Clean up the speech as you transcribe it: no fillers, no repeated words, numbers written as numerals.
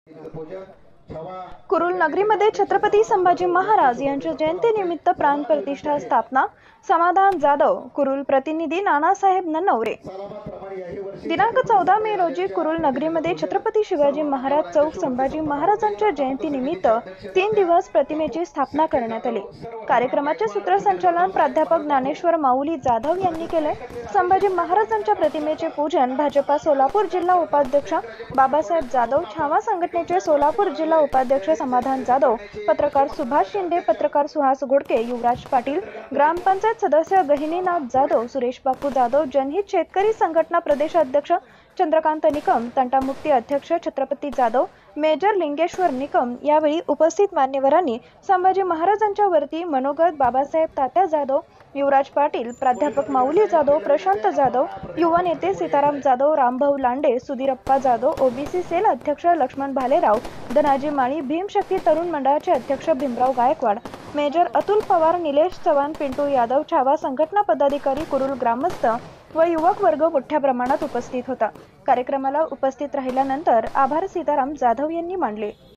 कुरुल नगरीमध्ये छत्रपती संभाजी महाराज यांच्या जयंतीनिमित्त प्राण प्रतिष्ठा स्थापना समाधान जाधव कुरुल प्रतिनिधी नानासाहेब ननवरे। दिनांक 14 मे रोजी कुरुल नगरीमध्ये छत्रपती शिवाजी महाराज चौक संभाजी महाराजांच्या जयंतीनिमित्त 3 दिवस प्रतिमेची स्थापना करण्यात आली। कार्यक्रमाचे सूत्रसंचालन प्राध्यापक ज्ञानेश्वर माऊली जाधव यांनी केले। संभाजी महाराजांच्या प्रतिमेचे पूजन भाजपा सोलापूर जिल्हा उपाध्यक्ष बाबासाहेब जाधव, छावा संघटनेचे सोलापूर जिल्हा उपाध्यक्ष समाधान जाधव, पत्रकार सुभाष शिंदे, पत्रकार सुहास घोडके, युवराज पाटील, ग्रामपंचायत सदस्य गहिनीनाथ जाधव, सुरेश बापू जाधव, जनहित शेतकरी संघटना प्रदेशाध्यक्ष चंद्रकांत निकम, तंटामुक्ती अध्यक्ष छत्रपती जाधव, मेजर लिंगेश्वर निकम यावेळी उपस्थित मान्यवरांनी संभाजी महाराजांच्या वरती मनोगत बाबासाहेब तात्या जाधव, युवराज पाटील, प्राध्यापक माऊली जाधव, प्रशांत जाधव, युवा नेते सीताराम जाधव, रामभाऊ लांडे, सुधीरप्पा जाधव, ओबीसी सेल अध्यक्ष लक्ष्मण भालेराव, धनाजी माळी, भीमशक्ती तरुण मंडळाचे अध्यक्ष भीमराव गायकवाड, मेजर अतुल पवार, निलेश चव्हाण, पिंटू यादव, छावा संघटना पदाधिकारी, कुरुल ग्रामस्थ व युवक वर्ग मोठ्या प्रमाणात उपस्थित होता। कार्यक्रमाला उपस्थित राहिल्यानंतर आभार सीताराम जाधव यांनी मानले।